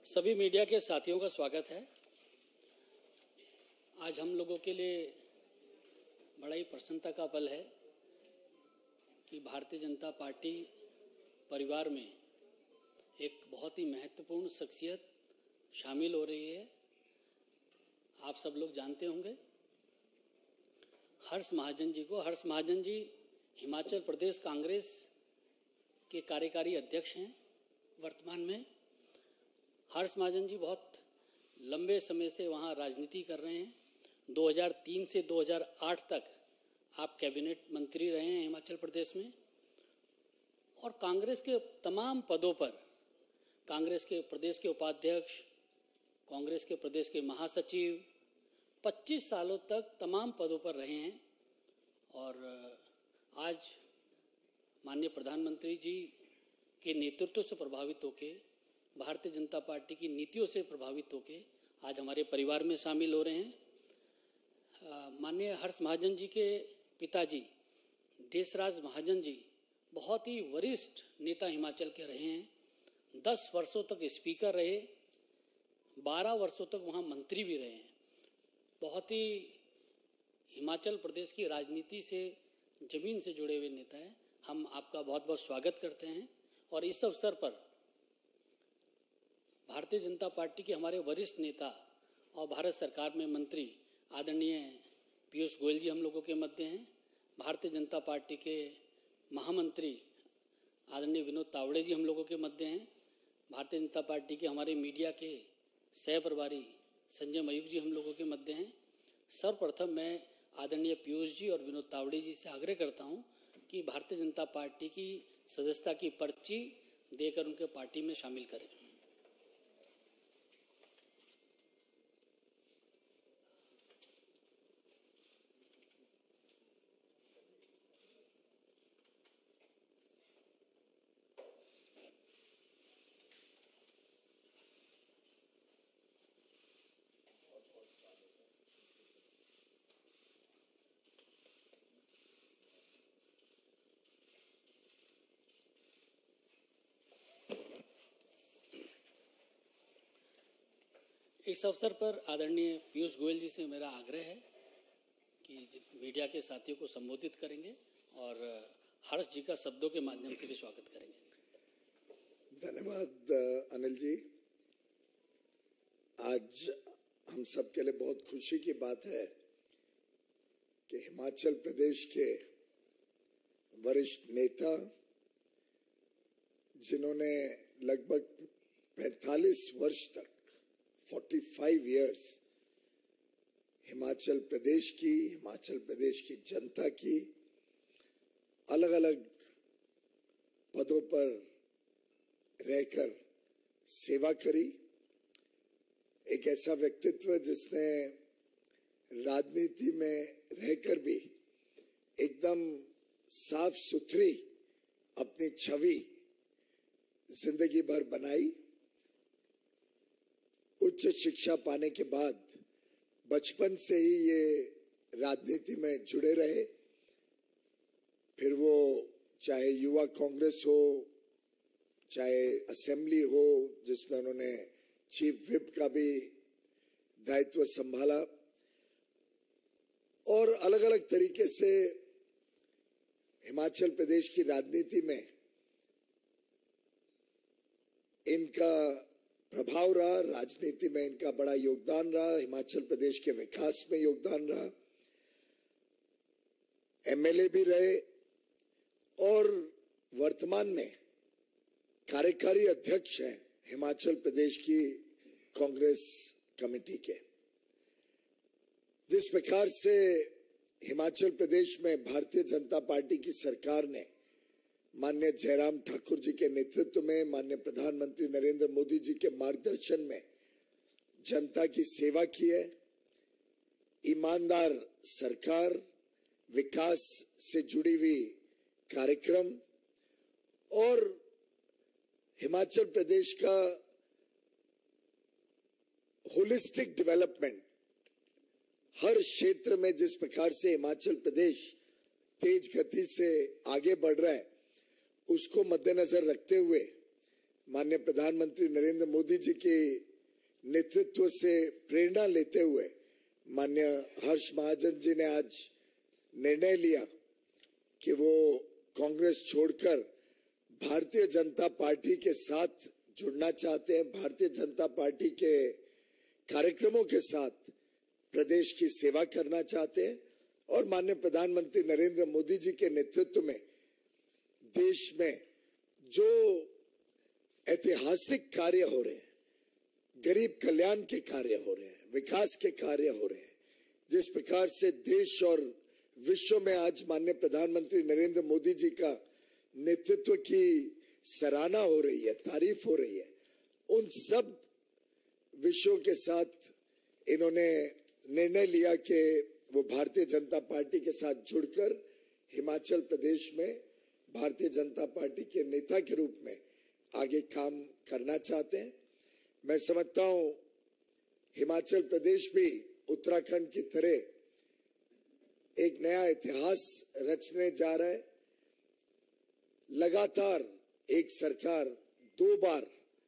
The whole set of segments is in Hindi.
सभी मीडिया के साथियों का स्वागत है। आज हम लोगों के लिए बड़ा ही प्रसन्नता का पल है कि भारतीय जनता पार्टी परिवार में एक बहुत ही महत्वपूर्ण शख्सियत शामिल हो रही है। आप सब लोग जानते होंगे हर्ष महाजन जी को। हर्ष महाजन जी हिमाचल प्रदेश कांग्रेस के कार्यकारी अध्यक्ष हैं वर्तमान में। हर्ष महाजन जी बहुत लंबे समय से वहाँ राजनीति कर रहे हैं। 2003 से 2008 तक आप कैबिनेट मंत्री रहे हैं हिमाचल प्रदेश में और कांग्रेस के तमाम पदों पर, कांग्रेस के प्रदेश के उपाध्यक्ष, कांग्रेस के प्रदेश के महासचिव 25 सालों तक तमाम पदों पर रहे हैं। और आज माननीय प्रधानमंत्री जी के नेतृत्व से प्रभावित होकर, भारतीय जनता पार्टी की नीतियों से प्रभावित होकर आज हमारे परिवार में शामिल हो रहे हैं। माननीय हर्ष महाजन जी के पिताजी देशराज महाजन जी बहुत ही वरिष्ठ नेता हिमाचल के रहे हैं। 10 वर्षों तक स्पीकर रहे, 12 वर्षों तक वहाँ मंत्री भी रहे हैं। बहुत ही हिमाचल प्रदेश की राजनीति से जमीन से जुड़े हुए नेता हैं। हम आपका बहुत बहुत स्वागत करते हैं और इस अवसर पर भारतीय जनता पार्टी के हमारे वरिष्ठ नेता और भारत सरकार में मंत्री आदरणीय पीयूष गोयल जी हम लोगों के मध्य हैं। भारतीय जनता पार्टी के महामंत्री आदरणीय विनोद तावड़े जी हम लोगों के मध्य हैं। भारतीय जनता पार्टी के हमारे मीडिया के सह प्रभारी संजय मयूख जी हम लोगों के मध्य हैं। सर्वप्रथम मैं आदरणीय पीयूष जी और विनोद तावड़े जी से आग्रह करता हूं कि भारतीय जनता पार्टी की सदस्यता की पर्ची देकर उनके पार्टी में शामिल करें। इस अवसर पर आदरणीय पीयूष गोयल जी से मेरा आग्रह है कि मीडिया के साथियों को संबोधित करेंगे और हर्ष जी का शब्दों के माध्यम से भी स्वागत करेंगे। धन्यवाद अनिल जी। आज हम सब के लिए बहुत खुशी की बात है कि हिमाचल प्रदेश के वरिष्ठ नेता, जिन्होंने लगभग 45 वर्ष तक 45 इयर्स हिमाचल प्रदेश की जनता की अलग अलग पदों पर रहकर सेवा करी। एक ऐसा व्यक्तित्व जिसने राजनीति में रहकर भी एकदम साफ सुथरी अपनी छवि जिंदगी भर बनाई। उच्च शिक्षा पाने के बाद बचपन से ही ये राजनीति में जुड़े रहे। फिर वो चाहे युवा कांग्रेस हो, चाहे असेंबली हो, जिसमें उन्होंने चीफ व्हिप का भी दायित्व संभाला, और अलग अलग तरीके से हिमाचल प्रदेश की राजनीति में इनका प्रभाव रहा, राजनीति में इनका बड़ा योगदान रहा, हिमाचल प्रदेश के विकास में योगदान रहा। एमएलए भी रहे और वर्तमान में कार्यकारी अध्यक्ष हैं हिमाचल प्रदेश की कांग्रेस कमेटी के। जिस प्रकार से हिमाचल प्रदेश में भारतीय जनता पार्टी की सरकार ने माननीय जयराम ठाकुर जी के नेतृत्व में, माननीय प्रधानमंत्री नरेंद्र मोदी जी के मार्गदर्शन में जनता की सेवा की है, ईमानदार सरकार, विकास से जुड़ी हुई कार्यक्रम और हिमाचल प्रदेश का होलिस्टिक डेवलपमेंट, हर क्षेत्र में जिस प्रकार से हिमाचल प्रदेश तेज गति से आगे बढ़ रहा है, उसको मद्देनजर रखते हुए माननीय प्रधानमंत्री नरेंद्र मोदी जी के नेतृत्व से प्रेरणा लेते हुए माननीय हर्ष महाजन जी ने आज निर्णय लिया कि वो कांग्रेस छोड़कर भारतीय जनता पार्टी के साथ जुड़ना चाहते हैं, भारतीय जनता पार्टी के कार्यक्रमों के साथ प्रदेश की सेवा करना चाहते हैं और माननीय प्रधानमंत्री नरेंद्र मोदी जी के नेतृत्व में देश में जो ऐतिहासिक कार्य हो रहे हैं, गरीब कल्याण के कार्य हो रहे हैं, विकास के कार्य हो रहे हैं, जिस प्रकार से देश और विश्व में आज माननीय प्रधानमंत्री नरेंद्र मोदी जी का नेतृत्व की सराहना हो रही है, तारीफ हो रही है, उन सब विषयों के साथ इन्होंने निर्णय लिया कि वो भारतीय जनता पार्टी के साथ जुड़कर हिमाचल प्रदेश में भारतीय जनता पार्टी के नेता के रूप में आगे काम करना चाहते हैं। मैं समझता हूं हिमाचल प्रदेश भी उत्तराखंड की तरह एक नया इतिहास रचने जा रहा है। लगातार एक सरकार 2 बार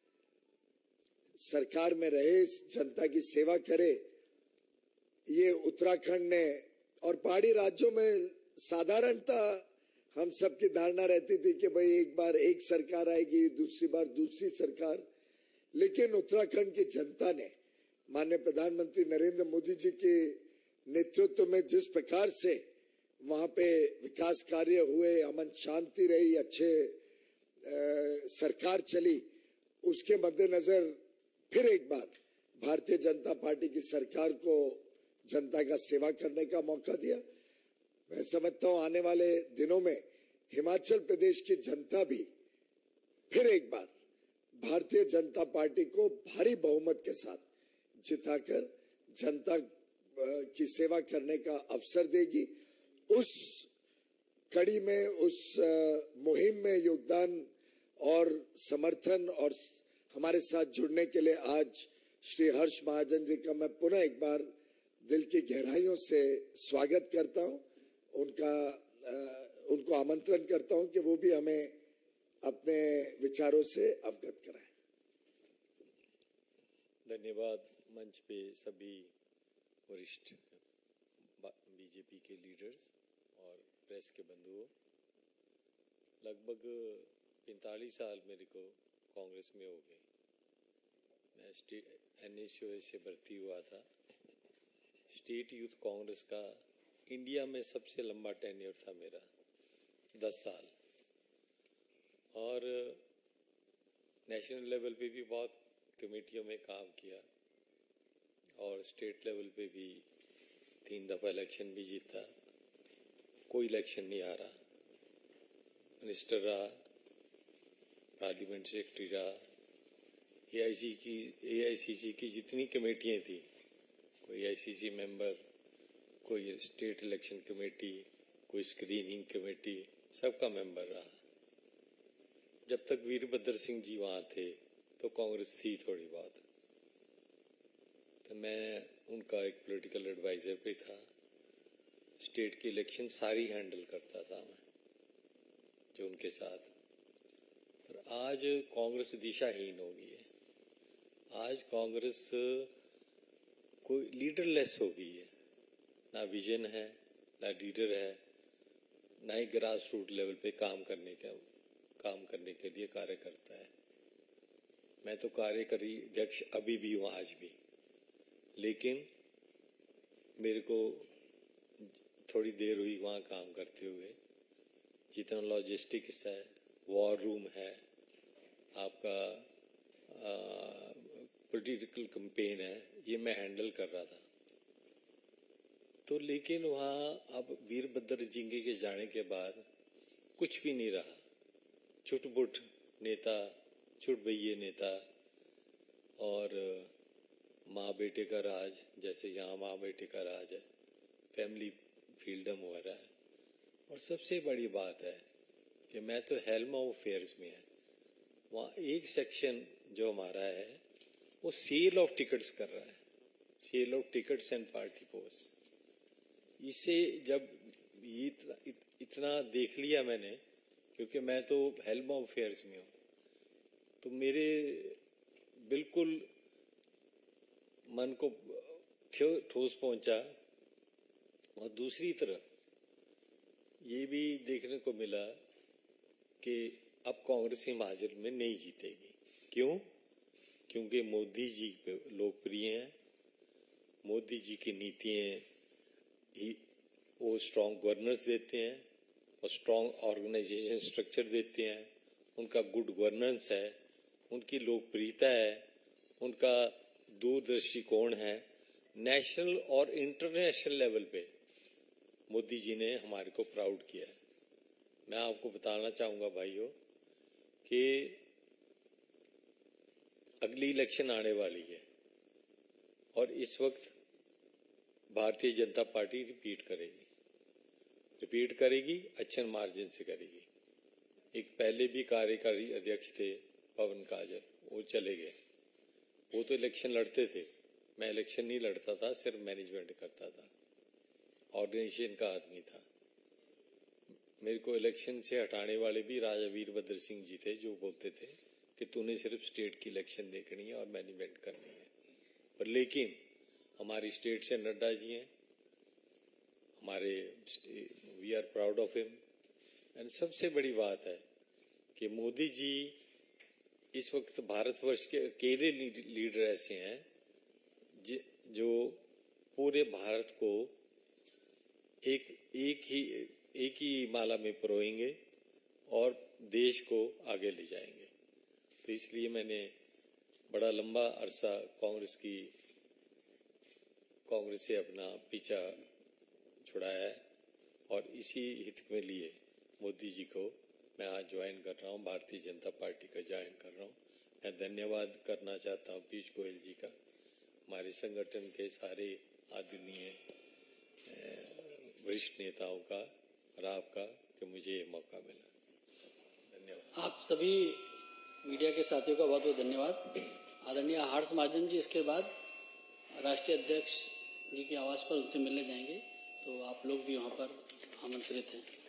सरकार में रहे, जनता की सेवा करे, ये उत्तराखंड ने और पहाड़ी राज्यों में साधारणता हम सबकी धारणा रहती थी कि भाई एक बार एक सरकार आएगी, दूसरी बार दूसरी सरकार, लेकिन उत्तराखंड की जनता ने माननीय प्रधानमंत्री नरेंद्र मोदी जी के नेतृत्व में जिस प्रकार से वहां पे विकास कार्य हुए, अमन शांति रही, अच्छे सरकार चली, उसके मद्देनजर फिर एक बार भारतीय जनता पार्टी की सरकार को जनता का सेवा करने का मौका दिया। मैं समझता हूं आने वाले दिनों में हिमाचल प्रदेश की जनता भी फिर एक बार भारतीय जनता पार्टी को भारी बहुमत के साथ जिताकर जनता की सेवा करने का अवसर देगी। उस कड़ी में, उस मुहिम में योगदान और समर्थन और हमारे साथ जुड़ने के लिए आज श्री हर्ष महाजन जी का मैं पुनः एक बार दिल की गहराइयों से स्वागत करता हूं। उनको आमंत्रण करता हूं कि वो भी हमें अपने विचारों से अवगत कराएं। धन्यवाद। मंच पे सभी वरिष्ठ बीजेपी के लीडर्स और प्रेस के बंधुओं, लगभग 45 साल मेरे को कांग्रेस में हो गए। मैं NSU से भर्ती हुआ था। स्टेट यूथ कांग्रेस का इंडिया में सबसे लंबा टेन्योर था मेरा, 10 साल, और नेशनल लेवल पे भी बहुत कमेटियों में काम किया और स्टेट लेवल पे भी 3 दफ़ा इलेक्शन भी जीता, कोई इलेक्शन नहीं हारा, मिनिस्टर रहा, पार्लियामेंट सेक्रेटरी रहा, AICC की जितनी कमेटियाँ थी, कोई ICC मेंबर, कोई स्टेट इलेक्शन कमेटी, कोई स्क्रीनिंग कमेटी, सबका मेंबर रहा। जब तक वीरभद्र सिंह जी वहाँ थे तो कांग्रेस थी थोड़ी बहुत, तो मैं उनका एक पॉलिटिकल एडवाइजर भी था। स्टेट की इलेक्शन सारी हैंडल करता था मैं, जो उनके साथ। पर आज कांग्रेस दिशाहीन हो गई है। आज कांग्रेस कोई लीडरलेस हो गई है, ना विजन है, ना लीडर है, ना ही ग्रास रूट लेवल पे काम करने के लिए कार्य करता है। मैं तो कार्यकारी अध्यक्ष अभी भी हूँ, आज भी, लेकिन मेरे को थोड़ी देर हुई वहाँ काम करते हुए। जितना लॉजिस्टिक्स है, वॉर रूम है, आपका पॉलिटिकल कैंपेन है, ये मैं हैंडल कर रहा था। तो लेकिन वहाँ अब वीरभद्र जिंगे के जाने के बाद कुछ भी नहीं रहा। छुट-पुट नेता, छुट-भइये नेता और माँ बेटे का राज, जैसे यहाँ माँ बेटे का राज है, फैमिली फ्रीडम हो रहा है। और सबसे बड़ी बात है कि मैं तो हेल्म ऑफ अफेयर्स में है, वहाँ एक सेक्शन जो हमारा है वो सेल ऑफ टिकट्स कर रहा है, sale of tickets and party post. इसे जब इतना देख लिया मैंने, क्योंकि मैं तो हेल्म ऑफ अफेयर्स में हूँ, तो मेरे बिल्कुल मन को ठोस पहुंचा। और दूसरी तरफ ये भी देखने को मिला कि अब कांग्रेस हिमाचल में नहीं जीतेगी। क्यों? क्योंकि मोदी जी लोकप्रिय हैं, मोदी जी की नीतियां ही वो स्ट्रॉन्ग गवर्नेंस देते हैं और स्ट्रॉन्ग ऑर्गेनाइजेशन स्ट्रक्चर देते हैं, उनका गुड गवर्नेंस है, उनकी लोकप्रियता है, उनका दूरदृष्टिकोण है। नेशनल और इंटरनेशनल लेवल पे मोदी जी ने हमारे को प्राउड किया है। मैं आपको बताना चाहूंगा भाइयों कि अगली इलेक्शन आने वाली है और इस वक्त भारतीय जनता पार्टी रिपीट करेगी, अच्छे मार्जिन से करेगी। एक पहले भी कार्यकारी अध्यक्ष थे पवन काजल, वो चले गए। वो तो इलेक्शन लड़ते थे, मैं इलेक्शन नहीं लड़ता था, सिर्फ मैनेजमेंट करता था, ऑर्गेनाइजेशन का आदमी था। मेरे को इलेक्शन से हटाने वाले भी राजा वीरभद्र सिंह जी थे, जो बोलते थे कि तूने सिर्फ स्टेट की इलेक्शन देखनी है और मैनेजमेंट करनी है। पर लेकिन हमारी स्टेट से नड्डा जी हैं, हमारे we are proud of him. And सबसे बड़ी बात है कि मोदी जी इस वक्त भारतवर्ष के अकेले लीडर ऐसे हैं जो पूरे भारत को एक ही माला में परोएंगे और देश को आगे ले जाएंगे। तो इसलिए मैंने बड़ा लंबा अरसा कांग्रेस से अपना पीछा छुड़ाया है और इसी हित में लिए मोदी जी को मैं आज ज्वाइन कर रहा हूँ, भारतीय जनता पार्टी का ज्वाइन कर रहा हूँ। मैं धन्यवाद करना चाहता हूँ पीयूष गोयल जी का, हमारे संगठन के सारे आदरणीय वरिष्ठ नेताओं का और आपका कि मुझे ये मौका मिला। धन्यवाद। आप सभी मीडिया के साथियों का बहुत बहुत धन्यवाद। आदरणीय हर्ष महाजन जी इसके बाद राष्ट्रीय अध्यक्ष जी के आवास पर उनसे मिलने जाएंगे, तो आप लोग भी वहाँ पर आमंत्रित हैं।